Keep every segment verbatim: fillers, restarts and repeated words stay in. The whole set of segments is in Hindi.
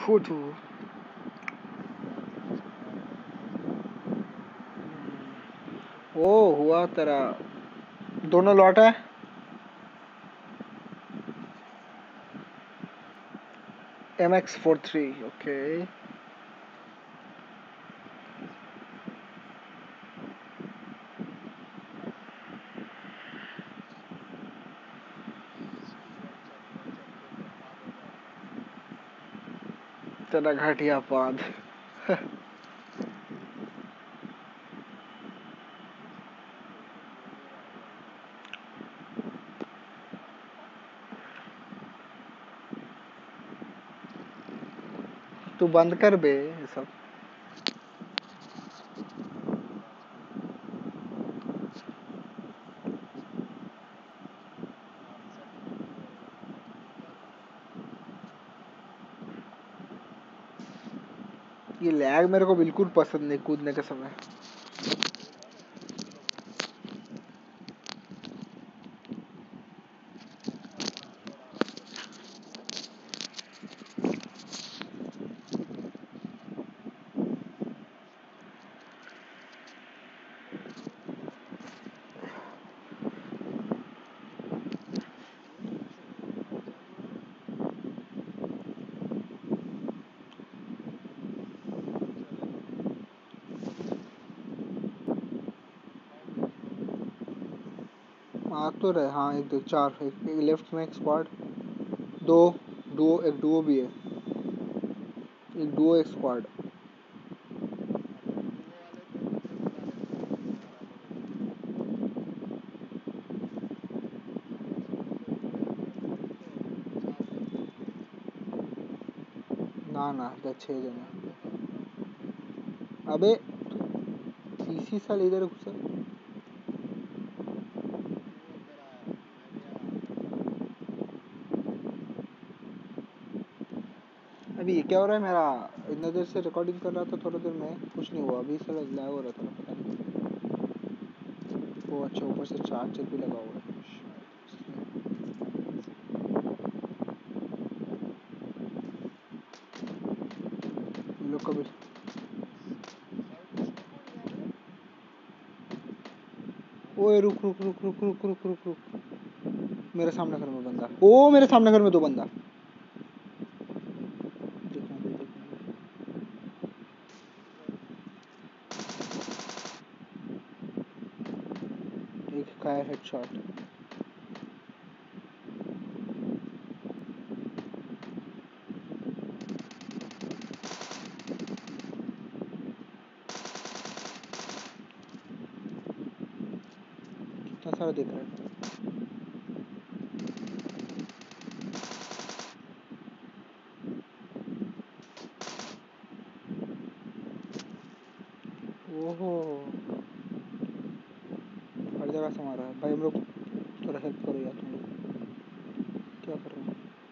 थू थू। ओ हुआ तेरा दोनों लौट है। M X four three okay. तेरा घटिया पाद। तू बंद कर बे ये सब। ये लैग मेरे को बिल्कुल पसंद नहीं कूदने के समय। आ तो रहे हाँ एक दो चार एक, एक लेफ्ट में एक स्क्वाड दो डुओ एक डुओ भी है एक डुओ एक स्क्वाड। ना ना इधर छः जने। अबे तीसरी साल इधर घुसा। अभी ये क्या हो रहा है मेरा इतना देर से रिकॉर्डिंग कर रहा था थोड़ा देर में कुछ नहीं हुआ अभी साला लैग हो रहा था पता नहीं। वो अच्छा ऊपर से चार्जर भी लगा हुआ है। लोग कभी ओए रुक रुक रुक रुक रुक रुक रुक रुक मेरे सामने घर में बंदा। ओ मेरे सामने घर में दो बंदा। एक का है हेडशॉट। कितना सारा दिख रहा है। ओहो हर जगह से मारा है भाई हम लोग थोड़ा हेल्प करो यार तुम लोग क्या कर रहे हो।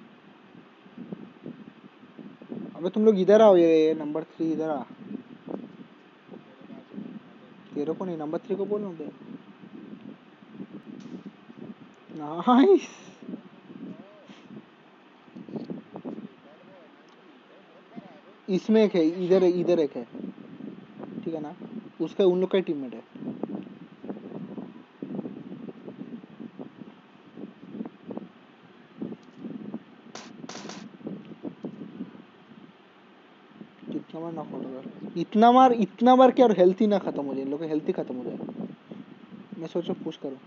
अबे तुम लोग इधर आओ ये नंबर थ्री इधर आ। तेरे को नहीं नंबर थ्री को बोल बे। नाइस। इसमें एक है इधर इधर एक है ठीक है ना उसका उन लोग का टीममेट है। कितना बार नॉकआउट होगा इतना बार इतना बार क्या और हेल्थ ही ना खत्म हो जाए इन लोग का हेल्थ ही खत्म हो जाए। मैं सोचा पुश करूं।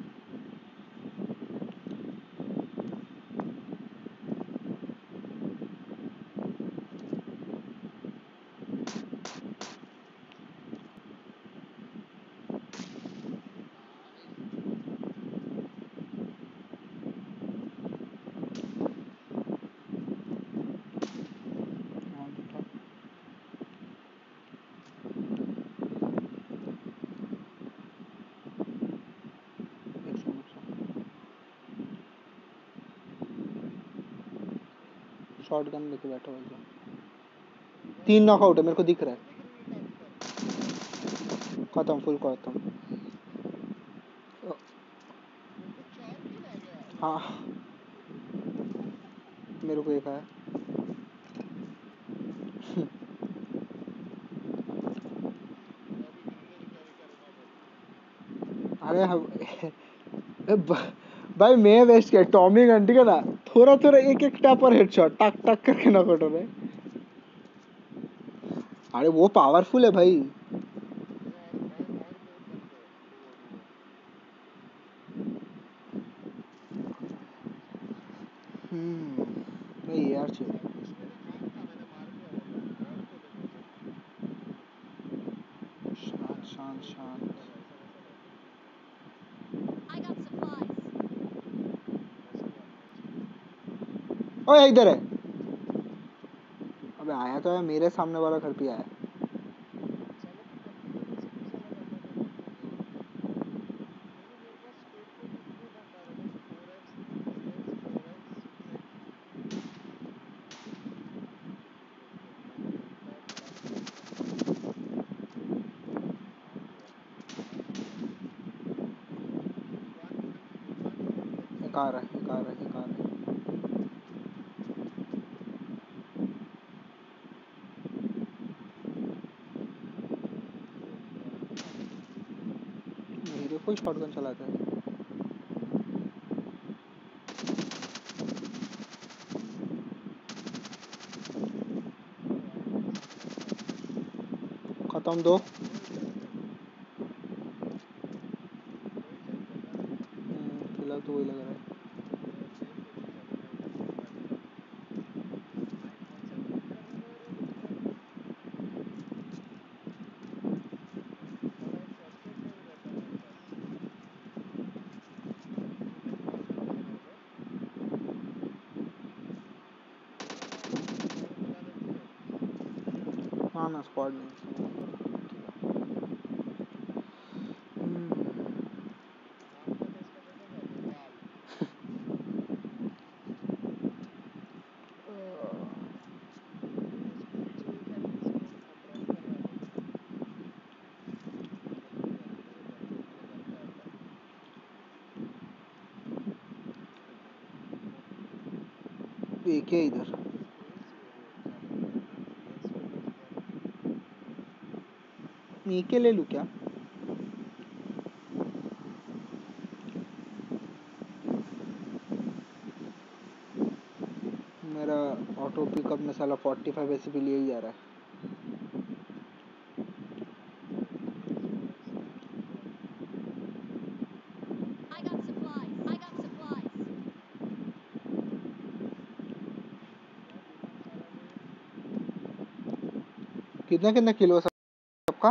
शॉटगन लेके बैठा हुआ है। तीन नॉकआउट है मेरे को दिख रहा है। खत्म फुल खत्म। हाँ मेरे को एक है। अरे हम ब- भाई मैं वेस्ट किया टॉमी गन ठीक है ना थोड़ा थोड़ा एक एक टैप पर हेडशॉट टक टक करके नॉकआउट हो रहा है। अरे वो पावरफुल है भाई। हम्म नहीं यार चाहिए। शांत शांत शांत। ओए इधर है। अबे आया तो है मेरे सामने वाला घर पे आया। एक आ रहा है एक आ रहा है एक आ रहा है। मेरे को शॉटगन चलाता है। खत्म दो। हम्म, फिलहाल तो वही लग रहा है। हाँ ना स्क्वाड नहीं। हम्म, एक है इधर। एक ले लूँ क्या? मेरा ऑटो पिकअप में साला फोर्टी फाइव ऐसे भी लिए ही जा रहा है। कितना कितना किलो है सबका?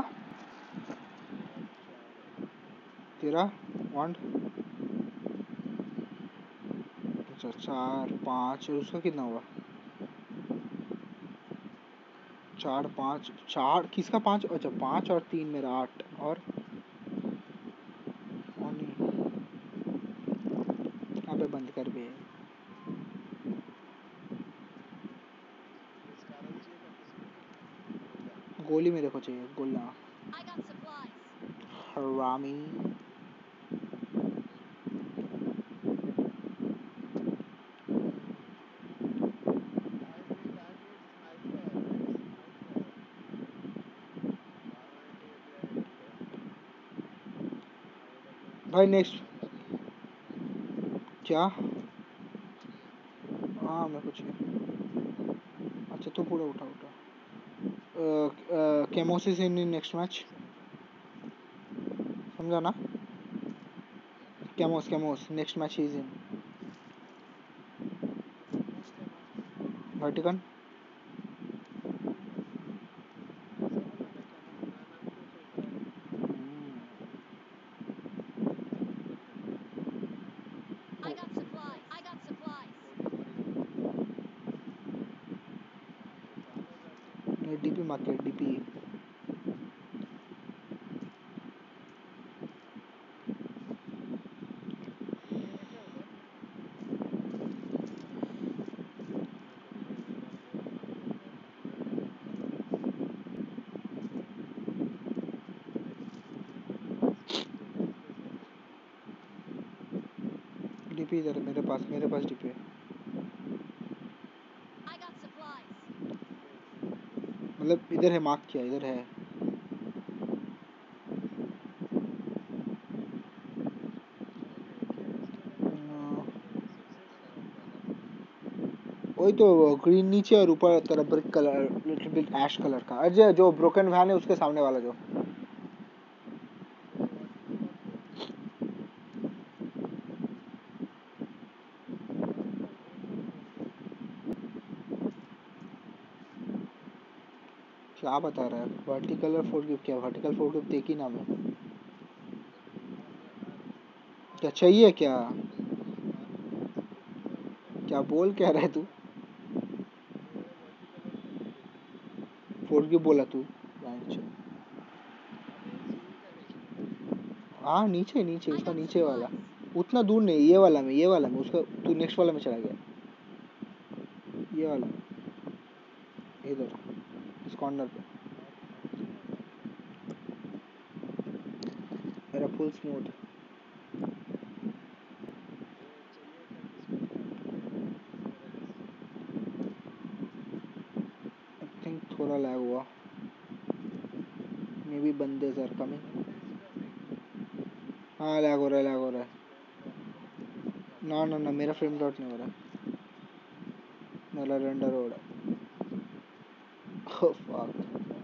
तेरा वन। अच्छा चार पाँच और उसका कितना हुआ? चार पाँच चार किसका पाँच? अच्छा पाँच और तीन मेरा आठ और और नहीं। अबे बंद कर बे। गोली मेरे को चाहिए गोला। हरामी। भाई नेक्स्ट क्या? हाँ मेरे को चाहिए। अच्छा तू पूरा उठा उठा। केमोसिस इन नेक्स्ट मैच समझा ना? केमोस केमोस नेक्स्ट मैच इज इन वर्टिकन। DP market DP. डीपी इधर है मेरे पास मेरे पास डीपी है। मतलब इधर है मार्क किया इधर है। वही तो, ग्रीन नीचे और ऊपर तेरा brick colour, little bit ash colour का। अजय जो ब्रोकन वैन है उसके सामने वाला जो। क्या बता रहा है? वर्टिकल और फोर गिफ्ट क्या? वर्टिकल फोर गिफ्ट एक ही नाम है क्या? चाहिए क्या? क्या बोल क्या रहा है तू? फोर गिफ्ट बोला तू? हाँ नीचे नीचे, उसका नीचे वाला। उतना दूर नहीं, ये वाला में, ये वाला में उसका। तू नेक्स्ट वाला में चला गया, ये वाला इधर इस कॉर्नर पे। मेरा फुल स्मूथ। आई थिंक थोड़ा लैग हुआ, मे बी बंदे सर कमिंग। हाँ लैग हो रहा है, लैग हो रहा है। ना ना ना, मेरा फ्रेम डॉट नहीं हो रहा है, मेरा रेंडर हो रहा है। Oh fuck.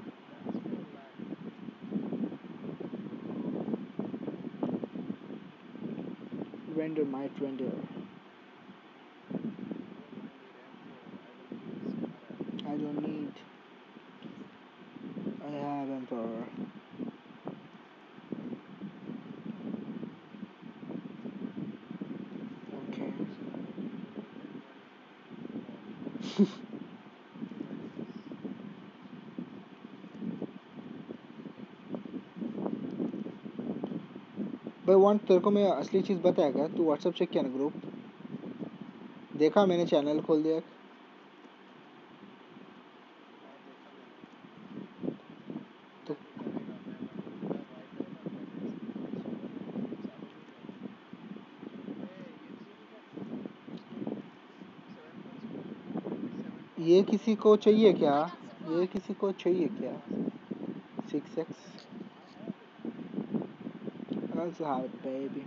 Render might render. I don't need. I have Emperor. Okay. भाई वांट, तेरे को मैं असली चीज़ बताया क्या? तू व्हाट्सएप चेक किया ना ग्रुप? देखा मैंने चैनल खोल दिया। तो ये किसी को चाहिए क्या? ये किसी को चाहिए क्या? Six X also have it baby.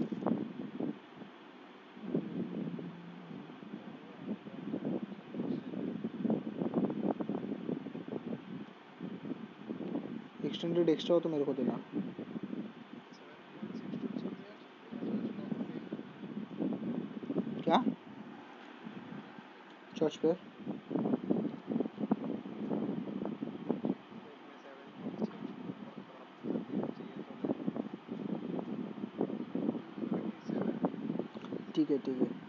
Extended extra हो तो मेरे को देना। क्या? चर्च पे? ठीक है ठीक है।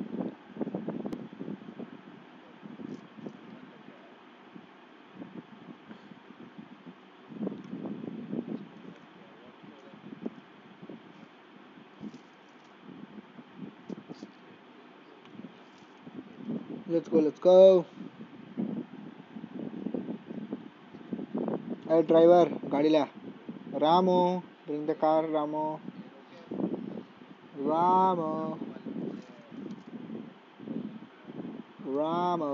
Let's go let's go. अरे ड्राइवर गाड़ी ला। रामो, ब्रिंग द कार रामो। रामो रामो।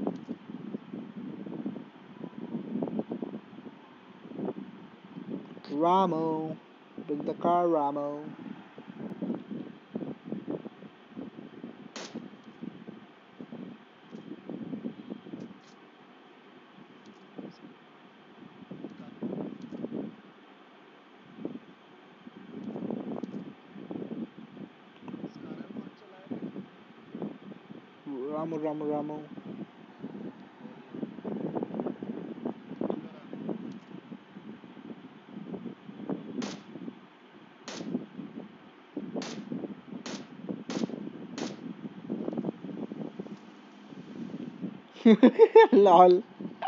Ramo, bring the car, Ramo. Ramo, Ramo, Ramo. Lol.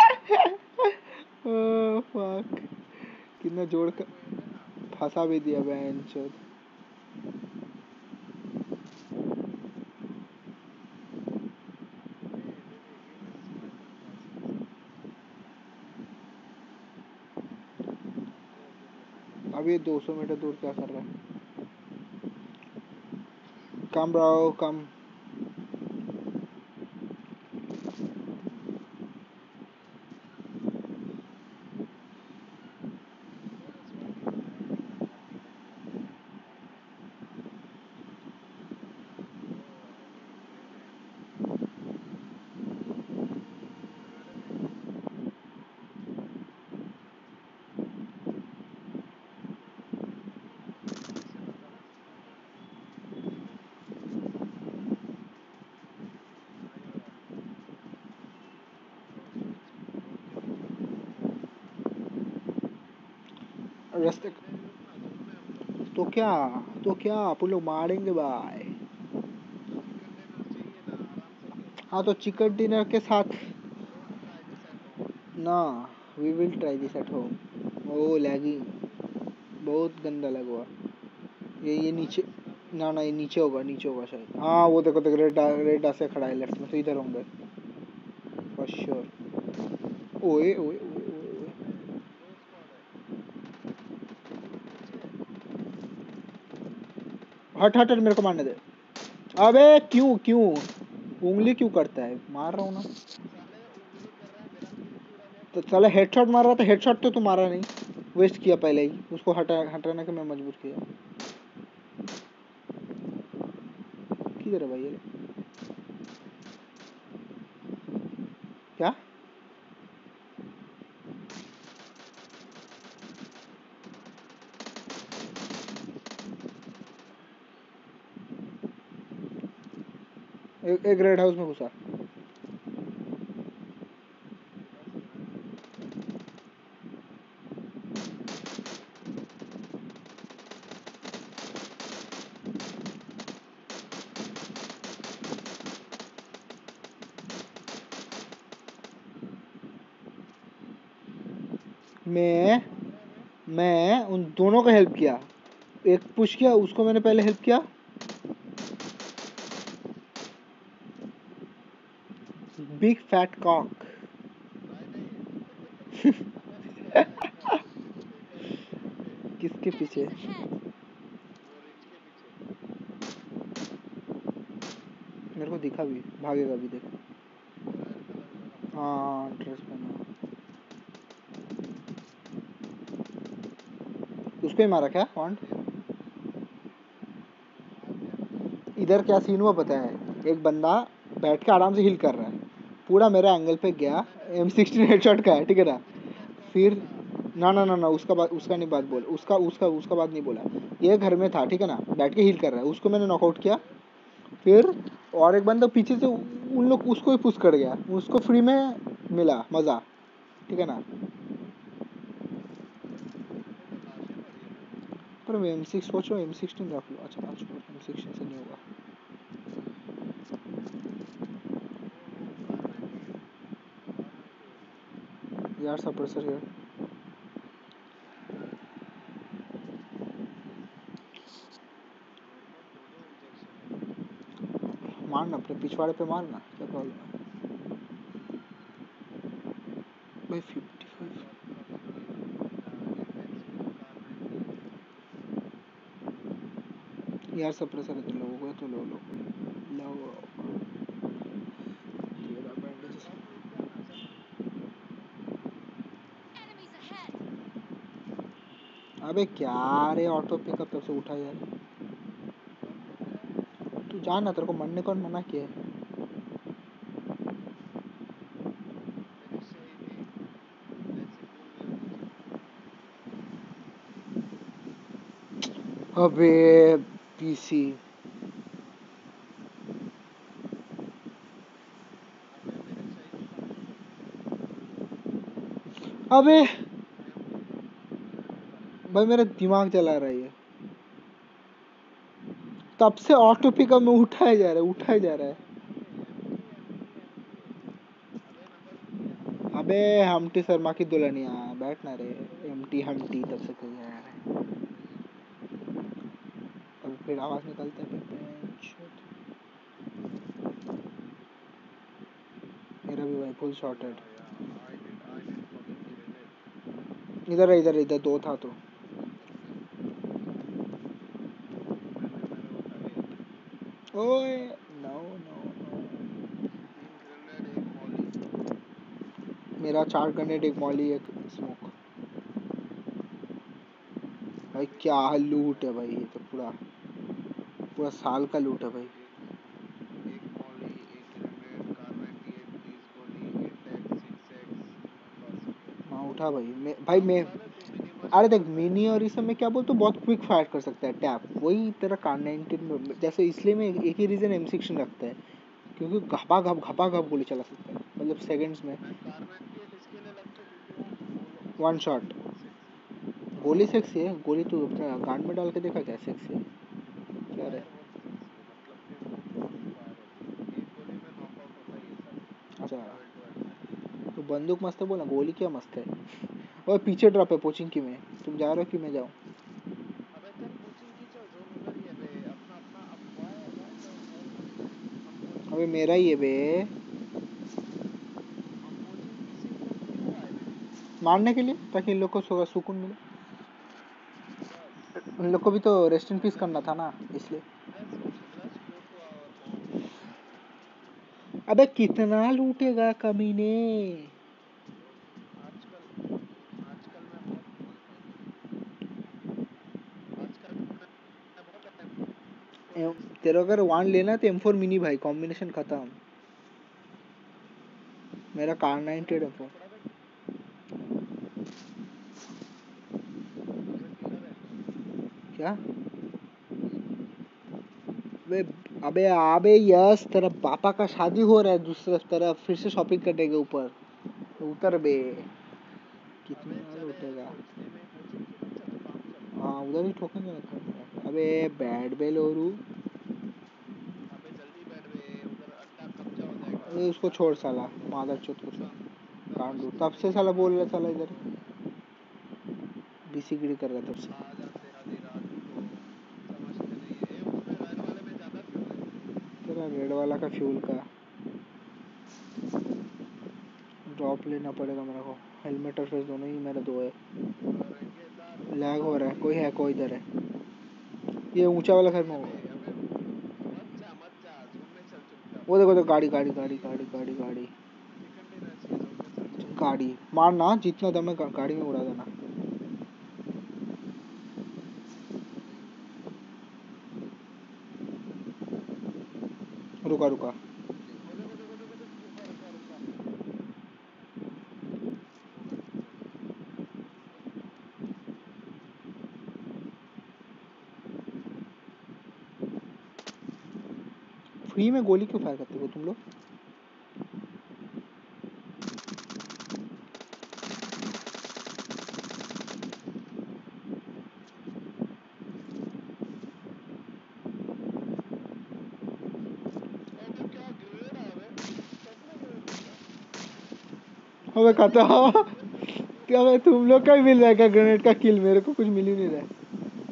Oh fuck, कितना जोड़ कर फंसा भी दिया बहन चोद। अब ये दो सौ मीटर दूर क्या कर रहा है? Come bro come. रास्ते तो क्या तो क्या अपन लोग मारेंगे भाई। हाँ तो चिकन डिनर के साथ ना, we will try this at home. Oh lagging, बहुत गंदा लग हुआ। ये ये नीचे, ना ना ये नीचे होगा, नीचे होगा शायद। हाँ वो देखो देखो, रेड रेड ऐसे खड़ा है लेफ्ट में, तो इधर होंगे फॉर श्योर। ओए ओए ओए ओए, हट हट हट, मेरे को मारने दे। अबे क्यों क्यों उंगली क्यों करता है, मार रहा हूँ ना। तो साला हेडशॉट मार रहा था, हेडशॉट तो तू मारा नहीं, वेस्ट किया पहले ही उसको, हटा हटाने के मैं मजबूर किया। किधर है भाई ये, क्या ए, एक रेड हाउस में घुसा। मैं मैं उन दोनों का हेल्प किया, एक पुश किया उसको मैंने पहले हेल्प किया। Big fat cock. किसके पीछे, मेरे को दिखा भी, भागेगा भी देख। हाँ ड्रेस पहना, उसको ही मारा क्या कौन। इधर क्या सीन हुआ पता है, एक बंदा बैठ के आराम से हिल कर रहा है, पूरा मेरे एंगल पे गया, एम सिक्सटीन हेडशॉट का है ठीक है ना। फिर ना ना ना ना उसका बात, उसका नहीं बात बोल, उसका उसका उसका बात नहीं बोला। ये घर में था ठीक है ना, बैठ के हिल कर रहा है, उसको मैंने नॉकआउट किया। फिर और एक बंदा पीछे से उन लोग उसको ही पुश कर गया, उसको फ्री में मिला मजा, ठीक है ना। पर मैं एम सिक्स सोच रहा हूँ, एम सिक्सटीन रख लो। अच्छा अच्छा, एम सिक्सटीन से नहीं होगा यार, सप्रेसर है। मारना अपने पिछवाड़े पे मारना, क्या प्रॉब्लम है भाई। फिफ्टी फाइव यार, सप्रेसर है तो लोगों को, तो लो लो लो तेरा बैंडेज। अबे क्या रे, ऑटो पिकअप तब से उठा यार, तू जाना, तेरे को मरने कौन मना किया है। अबे पीसी, अबे भाई मेरा दिमाग जला रहा है ये, तब से ऑटो पिकअप में उठाया जा रहा है, उठाया जा रहा है। अबे हमटी शर्मा की दुल्हनिया, बैठना रे, एमटी हमटी तब से कही जा रहा है। अब फिर आवाज निकलता है, मेरा भी भाई फुल शॉटेड। इधर इधर इधर दो था तो, ओए नो नो नो, मेरा चार ग्रेनेड, एक मॉली, एक स्मोक। भाई क्या लूट है भाई, ये तो पूरा पूरा साल का लूट है भाई। हाँ उठा भाई, मैं भाई मैं, अरे देख मिनी और इस सब में क्या बोलते, बहुत क्विक फायर कर सकता है टैप, वही तेरा कार नाइनटीन में जैसे, इसलिए मैं एक ही रीजन एम सिक्सटीन रखता है, क्योंकि घपा घप घपा घप गोली चला सकता है, मतलब सेकंड्स में, वन शॉट। गोली सेक्सी है? गोली तू अपना गांड में डाल के देखा क्या सेक्सी है? क्या रे? अच्छा, तो बंदूक मस्त है बोला, गोली क्या मस्त है? और पीछे ड्रॉप है पोचिंग की में, तुम जा रहे हो कि मैं जाऊँ? अबे मेरा ही है बे, मारने के लिए, ताकि इन लोग को सुकून मिले। उन लोग को भी तो रेस्ट इन पीस करना था ना, इसलिए। अबे कितना लूटेगा कमीने? तेरे अगर वन लेना तो एम फोर मिनी भाई, कॉम्बिनेशन खत्म। मेरा Kar ninety eight M four. क्या? अबे अबे अबे यस, तेरा पापा का शादी हो रहा है दूसरे तरफ, फिर से शॉपिंग करने के ऊपर उतर बे। कितना लूटेगा? हाँ उधर ही ठोकेंगे ना। अबे बैड बे लोरू, अबे उसको छोड़ साला, मादर चोत को छोड़, काट दो। तब से साला बोल रहा साला इधर बीसी गिरी कर रहा तब से। तेरा रेड वाला का फ्यूल का ड्रॉप लेना पड़ेगा मेरे को। हेलमेट और फेस दोनों ही मेरे दो है। लैग हो रहा है, कोई है कोई इधर है। ये ऊंचा वाला घर में हो। वो देखो तो गाड़ी गाड़ी गाड़ी गाड़ी गाड़ी गाड़ी गाड़ी मारना, जितना दम है गाड़ी में उड़ा देना। रुका रुका, फ्री में गोली क्यों फायर करते हो तुम लोग? अबे खत्म। क्या भाई, तुम लोग का ही मिल रहा है क्या ग्रेनेड का किल? मेरे को कुछ मिल ही नहीं रहा है।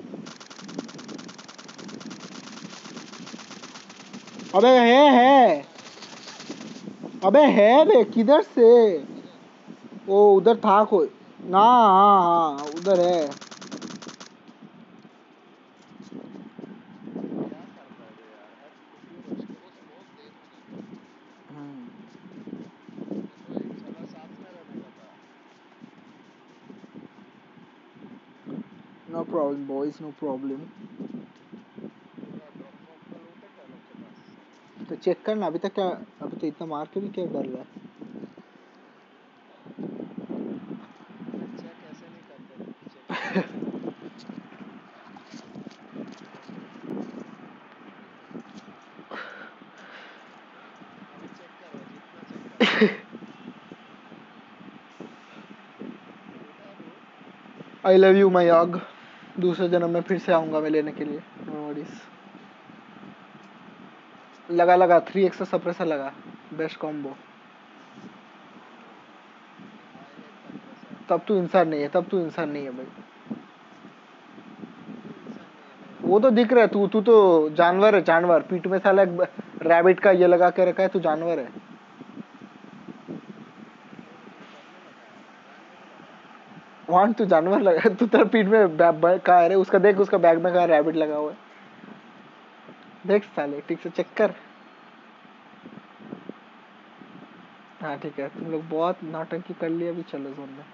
अबे है है अबे है बे, किधर से? वो उधर था कोई ना। हाँ हाँ उधर है। No problem boys, no problem. तो चेक करना अभी तक क्या, अभी तो इतना मार के भी क्या कर रहा है? आई लव यू माई योग, दूसरे जन्म में फिर से आऊंगा मैं लेने के लिए। No worries. लगा लगा थ्री एक्स सप्रेसर लगा, बेस्ट कॉम्बो। तब तू इंसान नहीं है, तब तू इंसान नहीं है भाई। वो तो दिख रहा है, तू तू तो जानवर है, जानवर। पीठ में साला एक रैबिट का ये लगा के रखा है, तू जानवर है। वहां तू जानवर लगा, तू तेरा पीठ में कहा है उसका, देख उसका बैग में कहा रैबिट लगा हुआ है, देख साले ठीक से चेक कर। हाँ ठीक है, तुम लोग बहुत नौटंकी कर लिया, अभी चलो जोन में।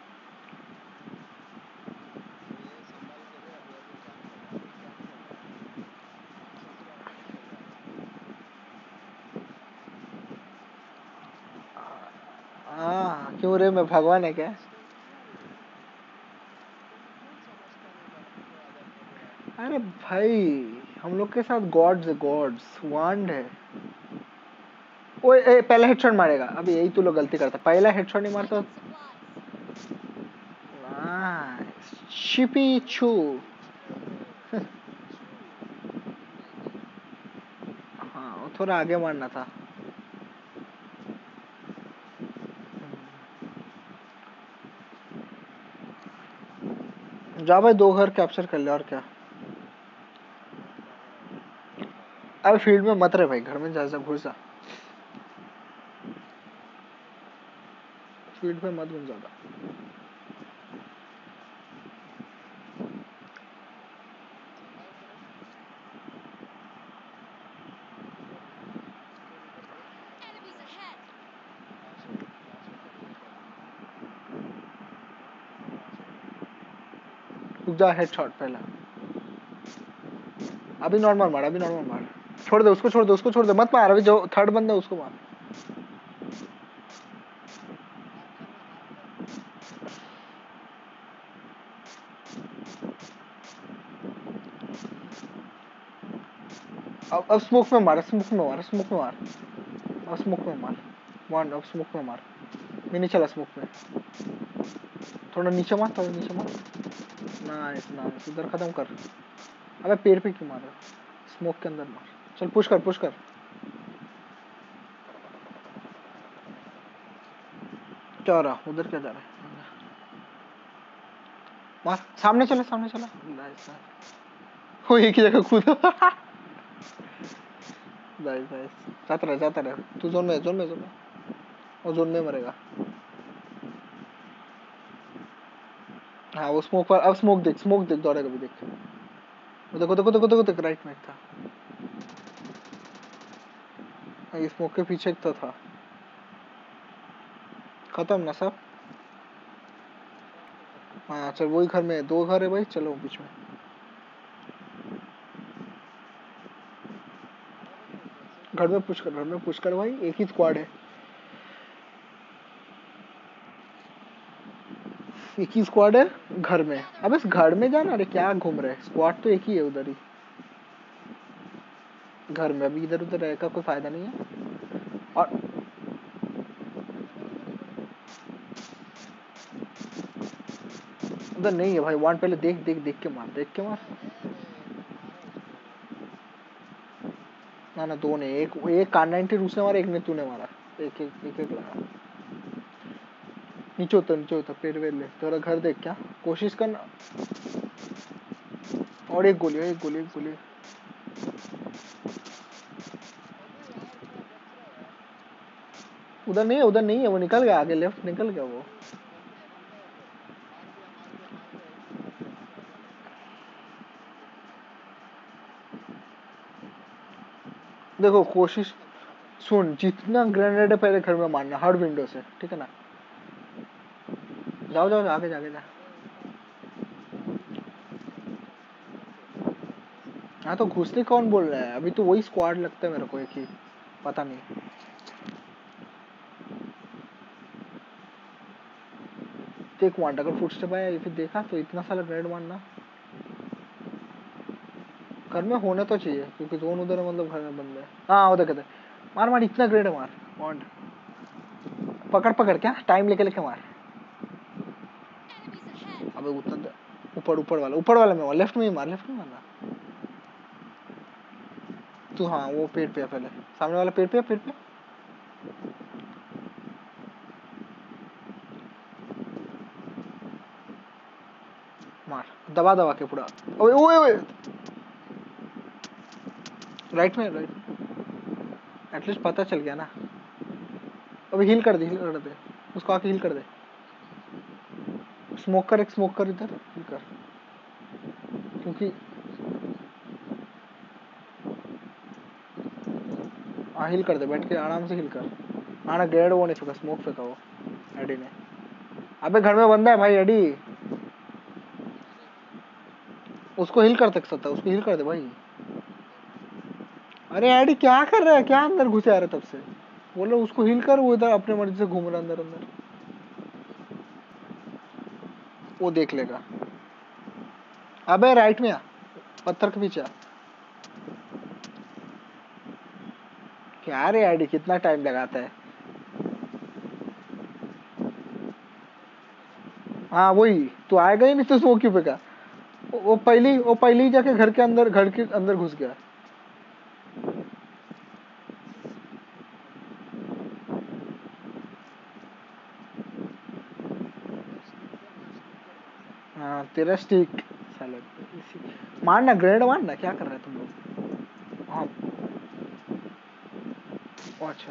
हाँ क्यों रे, मैं भगवान है क्या? अरे भाई, हम लोग के साथ गॉड्स है, गॉड्स वांड है। ओए ए, पहला हेडशॉट मारेगा, अभी यही तू लोग गलती करता, पहला हेडशॉट नहीं मारता। नाइस। शिपी छू। हाँ थोड़ा आगे मारना था। जा भाई दो घर कैप्चर कर ले और क्या। अब फील्ड में मत रहे भाई, घर में जा घुस जा, फील्ड में मत घुस ज्यादा। रुक जा, हेडशॉट पहला। अभी नॉर्मल मार, अभी नॉर्मल मार, छोड़ दे उसको, छोड़ दे उसको, छोड़ दे, मत मार, अभी जो थर्ड बंदा है उसको मार। अब अब स्मोक में मार, स्मोक में मार, स्मोक में मार, अब स्मोक में मार, वन अब स्मोक में मार। मैं नहीं चला स्मोक में, थोड़ा नीचे मार, थोड़ा नीचे मार। नाइस नाइस, उधर खत्म कर। अबे पेड़ पे क्यों मार रहा, स्मोक के अंदर मार। चल पुश कर, पुश कर। क्या रहा उधर, क्या जा रहा है, मार, सामने चला, सामने चला। नाइस नाइस, हो एक ही जगह कूदा। नाइस नाइस, जाता रहे, जाता रहे, तू जोन में, जोन में, जोन में, और जोन में मरेगा। हाँ वो स्मोक पर, अब स्मोक देख, स्मोक देख, दौड़ेगा भी देख। देखो देखो देखो देखो देख, राइट में था, ये स्मोक के पीछे तो था। खत्म ना सब। हाँ चल, वही घर में, दो घर है भाई, चलो बीच में। घर में पुश कर, घर में पुश कर भाई, एक ही स्क्वाड है, एक ही स्क्वाड है घर में। अब इस घर में जाना, अरे क्या घूम रहे, स्क्वाड तो एक ही है उधर ही घर में। अभी इधर उधर रहने का कोई फायदा नहीं है। और उधर नहीं है भाई, वन पहले देख देख देख के मार, देख के मार। ना ना दो ने, एक एक कार नाइनटी उसने मारा, एक ने तूने मारा, एक एक एक एक लगा। नीचे उतर, नीचे उतर, पेड़ वेड़ ले, तेरा घर देख, क्या कोशिश करना। और एक गोली, एक गोली, एक गोली। उधर नहीं है, उधर नहीं है, वो निकल गया आगे, लेफ्ट निकल गया वो। देखो कोशिश सुन, जितना ग्रेनेड है पहले घर में मारना, हर विंडो से, ठीक है ना। जाओ जाओ, आगे जाके जा। हाँ तो घुसने कौन बोल रहा है, अभी तो वही स्क्वाड लगता है मेरे को, एक ही, पता नहीं। एक पॉइंट, अगर फुटस्टेप आया फिर देखा तो इतना सारा ग्रेनेड मारना। घर में होना तो चाहिए, क्योंकि जोन उधर है, मतलब घर में बंद है। हाँ उधर कहते, मार मार, इतना ग्रेनेड मार, पॉइंट पकड़ पकड़, क्या टाइम लेके लेके मार। अबे उतना ऊपर, ऊपर वाला, ऊपर वाला में, लेफ्ट में ही मार, लेफ्ट में मारना तू। हाँ वो पेड़ पे है, पहले सामने वाला पेड़ पे, पेड़ पे मार, दबा दबा के पूरा। ओए ओए ओए, राइट में, राइट में, एटलीस्ट पता चल गया ना। अभी हील कर दे, हील कर दे उसको, आके हील कर दे। स्मोक कर, एक स्मोक कर इधर, हील कर, क्योंकि हाँ हील कर दे, बैठ के आराम से हील कर। हाँ ना, ग्रेड वो नहीं फेंका, स्मोक फेंका वो एडी ने। अबे घर में बंदा है भाई, एडी उसको हील कर सकता है, उसको हील कर दे भाई। अरे एडी क्या कर रहा है, क्या अंदर घुसे आ रहा है तब से, बोलो उसको हील कर, वो इधर अपने मर्जी से घूम रहा अंदर अंदर, वो देख लेगा। अबे राइट में आ, पत्थर के पीछे आ। क्या रे एडी, कितना टाइम लगाता है। हाँ वही तो आएगा ही नहीं तो वो क्यों फेंका? वो वो पहली वो पहले ही जाके घर के अंदर घर के अंदर घुस गया। हाँ तेरा स्टिक साले। मारना ग्रेनेड मारना, क्या कर रहे हैं तुम लोग? हाँ ओ अच्छा,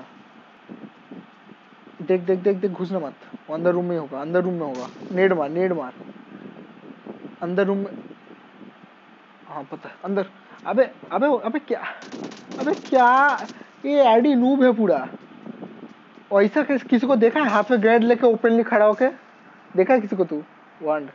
देख देख देख देख घुसना मत, वो अंदर रूम में होगा, अंदर रूम में होगा। नेड मार नेड मार अंदर रूम में। हाँ पता है अंदर। अबे अबे अबे क्या, अबे क्या, ये आईडी नूब है पूरा। और ऐसा किस, किसी को देखा है हाथ में ग्रेनेड लेके ओपनली खड़ा होके? देखा है किसी को तू? वांड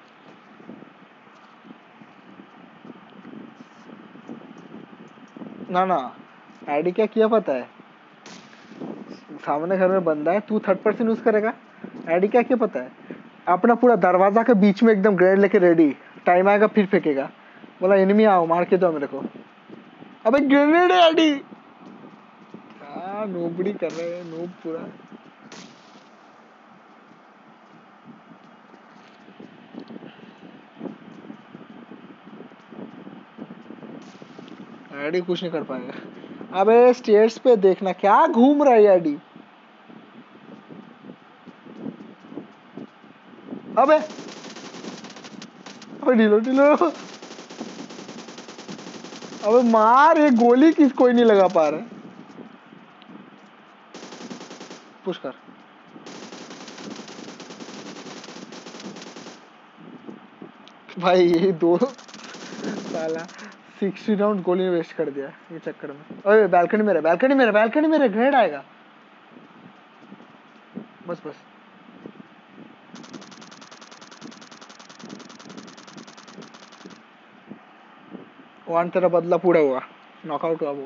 ना ना, आईडी क्या किया पता है? सामने घर में बंदा है, तू थर्ड पर्सन यूज करेगा। आईडी क्या किया पता है? अपना पूरा दरवाजा के बीच में एकदम ग्रेनेड लेके रेडी, टाइम आएगा फिर फेंकेगा। बोला एनिमी आओ मार के दो मेरे को। अबे ग्रेनेड है आईडी। क्या नोबड़ी कर रहे हैं, नोब पूरा। आईडी कुछ नहीं कर पाएगा। अबे स्टेयर्स पे देखना क्या घूम रहा है आईडी। अबे अबे ढीलो ढीलो। अबे मार, ये गोली किस कोई नहीं लगा पा रहा। पुश कर भाई, ये दो साला सिक्सटी राउंड गोली वेस्ट कर दिया ये चक्कर में। ओए बैल्कनी में रहे, बैल्कनी में रहे, बैल्कनी में रहे, ग्रेड आएगा। बस बस वन तेरा बदला पूरा हुआ, नॉकआउट हुआ वो।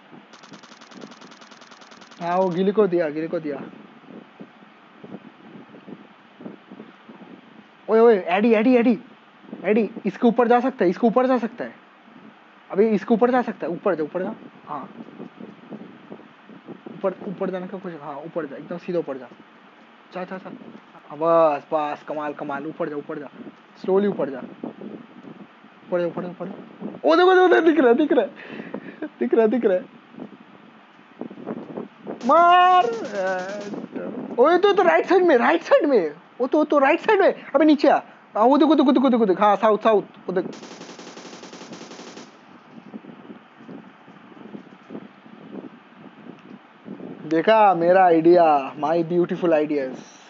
हाँ वो गिली को दिया, गिली को दिया। ओए ओए एडी एडी एडी एडी, इसके ऊपर जा सकता है, इसके ऊपर जा सकता है। अभी इसके ऊपर जा सकता है, ऊपर जा ऊपर जा। हाँ ऊपर ऊपर जाने का कुछ, हाँ ऊपर जा, एकदम सीधा ऊपर जा। जा जा जा। हाँ, बस बस कमाल कमाल, ऊपर जा ऊपर जा, स्लोली ऊपर जा, ऊपर जा ऊपर जा ऊपर जा। ओ देखो देखो देखो, दिख रहा है दिख रहा है दिख रहा है दिख रहा है। मार। ओए तो तो राइट साइड में, राइट साइड में, वो तो तो राइट साइड में। अबे नीचे आ। हाँ वो देखो देखो देखो देखो देखो, हाँ साउथ साउथ वो देख। देखा मेरा आइडिया, माय ब्यूटीफुल आइडियाज।